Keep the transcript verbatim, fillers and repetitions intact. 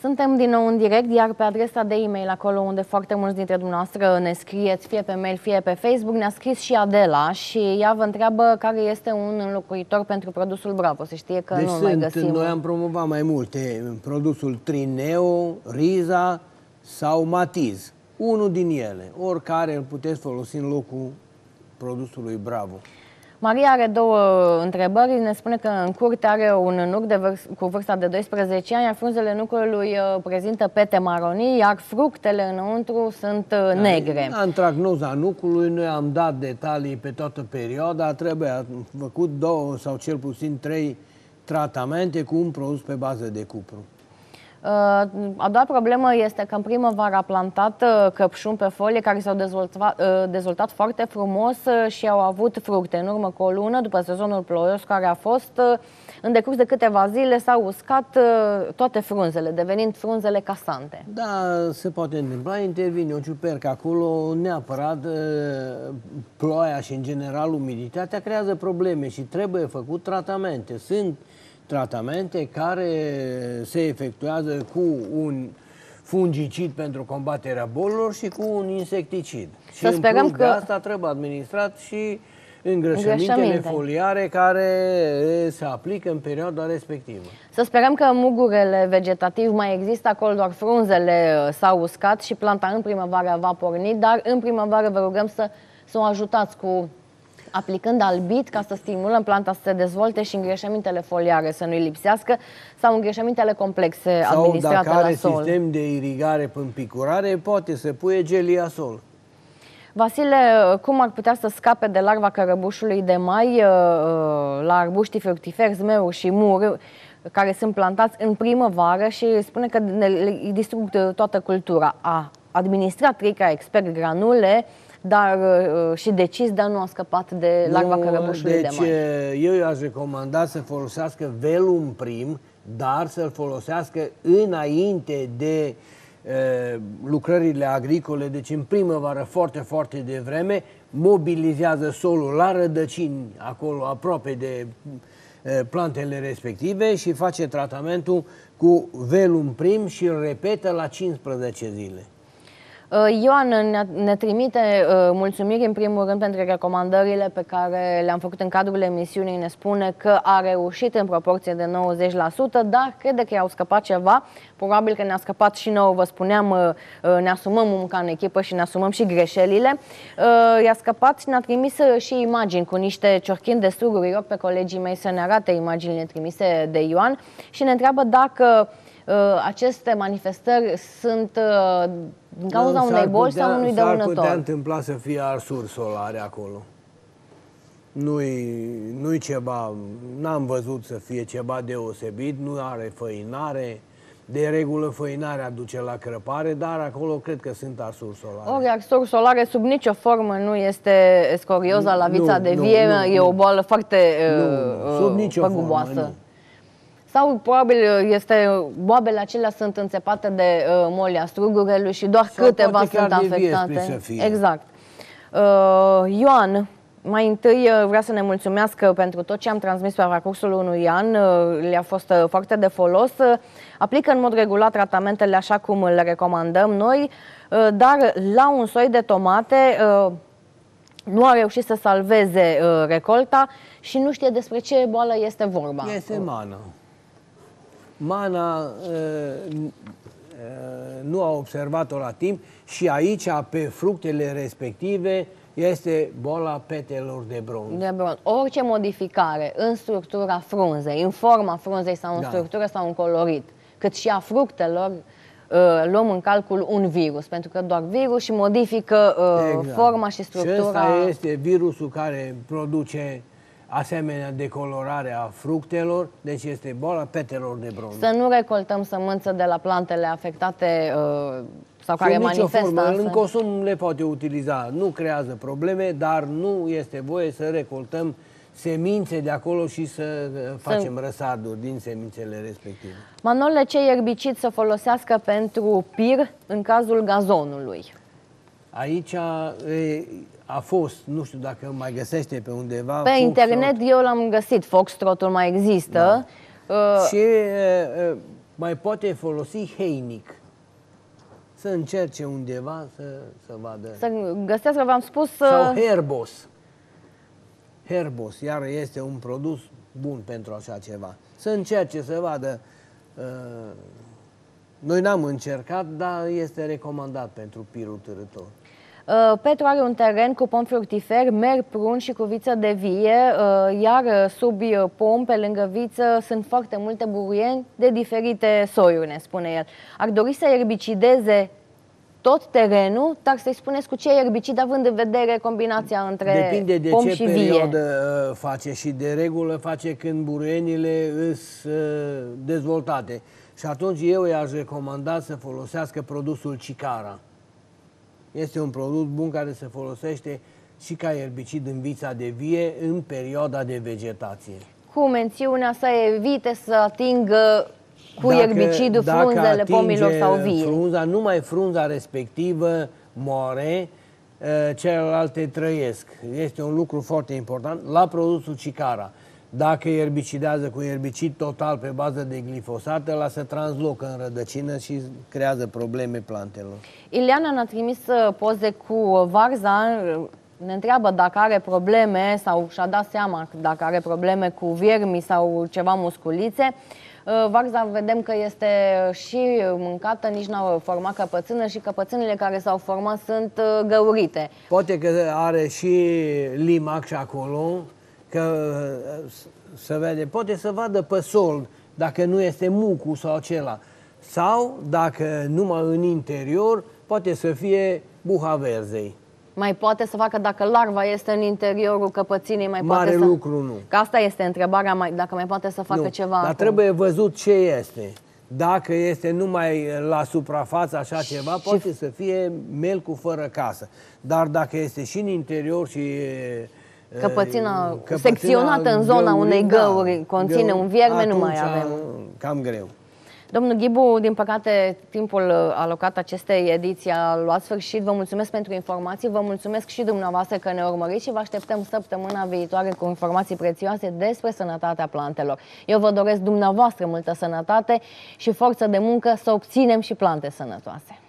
Suntem din nou în direct, iar pe adresa de e-mail, acolo unde foarte mulți dintre dumneavoastră ne scrieți, fie pe mail, fie pe Facebook, ne-a scris și Adela și ea vă întreabă care este un înlocuitor pentru produsul Bravo. Se știe că deci nu sunt, mai găsim. Noi am promovat mai multe, produsul Trineo, Riza sau Matiz. Unul din ele, oricare îl puteți folosi în locul produsului Bravo. Maria are două întrebări. Ne spune că în curte are un nuc de vârs cu vârsta de doisprezece ani, iar frunzele nucului uh, prezintă pete maronii, iar fructele înăuntru sunt uh, negre. Antracnoza nucului, noi am dat detalii pe toată perioada, trebuie făcut două sau cel puțin trei tratamente cu un produs pe bază de cupru. A doua problemă este că în primăvară a plantat căpșuni pe folie care s-au dezvoltat, dezvoltat foarte frumos și au avut fructe. În urmă cu o lună, după sezonul ploios care a fost, în decurs de câteva zile s-au uscat toate frunzele, devenind frunzele casante. Da, se poate întâmpla, intervine o ciupercă acolo, neapărat ploaia și în general umiditatea creează probleme și trebuie făcut tratamente. Sunt tratamente care se efectuează cu un fungicid pentru combaterea bolilor și cu un insecticid. Să și sperăm în plus că de asta trebuie administrat și îngrășămintele Îngrășăminte. foliare care se aplică în perioada respectivă. Să sperăm că mugurile vegetativ mai există acolo, doar frunzele s-au uscat și planta în primăvară va porni, dar în primăvară vă rugăm să, să o ajutați cu aplicând albit ca să stimulăm planta să se dezvolte și îngrășămintele foliare să nu-i lipsească sau îngrășămintele complexe sau administrate dacă are la sol. sistem de irigare până picurare, poate să pui geliasol. Vasile, cum ar putea să scape de larva cărăbușului de mai la arbuștii fructiferi, zmeuri și muri care sunt plantați în primăvară și spune că îi distrug toată cultura? A administrat Trica Expert granule, dar și decis, dar nu a scăpat de larva cărăbușului deci, de mai. eu i-aș recomanda să folosească Velum Prim, dar să-l folosească înainte de uh, lucrările agricole, deci în primăvară foarte, foarte devreme, mobilizează solul la rădăcini, acolo aproape de uh, plantele respective și face tratamentul cu Velum Prim și îl repetă la cincisprezece zile. Ioan ne trimite mulțumiri în primul rând pentru recomandările pe care le-am făcut în cadrul emisiunii. Ne spune că a reușit în proporție de nouăzeci la sută, dar crede că i-au scăpat ceva. Probabil că ne-a scăpat și nouă, vă spuneam, ne asumăm munca în echipă și ne asumăm și greșelile. I-a scăpat și ne-a trimis și imagini cu niște ciorchini de struguri. Rog pe colegii mei să ne arate imaginile trimise de Ioan și ne întreabă dacă aceste manifestări sunt din cauza nu, unei boli putea, sau unui dăunător. dăunător. S-ar putea întâmpla să fie arsuri solare acolo. Nu-i nu-i ceva, n-am văzut să fie ceva deosebit, nu are făinare. De regulă făinarea duce la crăpare, dar acolo cred că sunt arsuri solare. Ori arsuri solare sub nicio formă nu este scorioza la vița nu, de nu, vie, nu, e nu. o boală foarte nu, sub nicio păguboasă. formă, nu. Sau probabil este, boabele acelea sunt înțepate de uh, molia strugurelui și doar sau câteva poate sunt chiar de afectate. să fie. Exact. Uh, Ioan, mai întâi uh, vrea să ne mulțumească pentru tot ce am transmis pe parcursul unui an. Uh, le-a fost uh, foarte de folos. Uh, aplică în mod regulat tratamentele așa cum le recomandăm noi, uh, dar la un soi de tomate uh, nu a reușit să salveze uh, recolta și nu știe despre ce boală este vorba. Este mana. Mana uh, uh, nu a observat-o la timp și aici, pe fructele respective, este boala petelor de bronz. De bronz. Orice modificare în structura frunzei, în forma frunzei sau în Da. structură sau în colorit, cât și a fructelor, uh, luăm în calcul un virus, pentru că doar virus și modifică uh, Exact. forma și structura. Și ăsta este virusul care produce asemenea decolorare a fructelor, deci este boala petelor de bronz. Să nu recoltăm sămânță de la plantele afectate uh, sau care manifestă. Formă, în consum le poate utiliza, nu creează probleme, dar nu este voie să recoltăm semințe de acolo și să facem răsaduri din semințele respective. Manole, ce erbicid să folosească pentru pir în cazul gazonului? Aici e, a fost, nu știu dacă mai găsește pe undeva. Pe internet eu l-am găsit, Foxtrotul mai există. Da. Uh, și uh, mai poate folosi Heinic. Să încerce undeva să, să vadă. Să găsească, v-am spus... Sau Herbos. Herbos, iar este un produs bun pentru așa ceva. Să încerce să vadă. Noi n-am încercat, dar este recomandat pentru pirul târător. Petru are un teren cu pom fructifer, mer, prun și cu viță de vie, iar sub pom, pe lângă viță, sunt foarte multe buruieni de diferite soiuri, ne spune el. Ar dori să erbicideze tot terenul, dar să-i spuneți cu ce erbicid, având în vedere combinația între Depinde de pom ce și vie. perioadă face și de regulă face când buruienile sunt dezvoltate. Și atunci eu i-aș recomanda să folosească produsul Cicara. Este un produs bun care se folosește și ca erbicid în vița de vie în perioada de vegetație. Cu mențiunea să evite să atingă cu dacă, erbicidul frunzele pomilor sau vie. Frunza, numai frunza respectivă moare, celelalte trăiesc. Este un lucru foarte important la produsul Cicara. Dacă erbicidează cu erbicid total pe bază de glifosat, ăla se translocă în rădăcină și creează probleme plantelor. Ileana ne-a trimis poze cu varza, ne întreabă dacă are probleme sau și-a dat seama dacă are probleme cu viermi sau ceva musculițe. Varza vedem că este și mâncată, nici n-au format căpățână și căpățânile care s-au format sunt găurite. Poate că are și limac și acolo, că să vede, poate să vadă pe sol dacă nu este mucul sau acela. Sau, dacă numai în interior, poate să fie buha verzei. Mai poate să facă, dacă larva este în interiorul căpăținii, mai Mare poate să... lucru nu. Că asta este întrebarea, mai, dacă mai poate să facă nu, ceva dar acum. trebuie văzut ce este. Dacă este numai la suprafață așa ceva, și poate să fie melcul fără casă. Dar dacă este și în interior și... Căpățâna, căpățâna secționată în zona găuri, unei găuri, da, conține găuri, un vierme, nu mai avem. Cam greu. Domnul Ghibu, din păcate, timpul alocat acestei ediții a luat sfârșit. Vă mulțumesc pentru informații, vă mulțumesc și dumneavoastră că ne urmăriți și vă așteptăm săptămâna viitoare cu informații prețioase despre sănătatea plantelor. Eu vă doresc dumneavoastră multă sănătate și forță de muncă să obținem și plante sănătoase.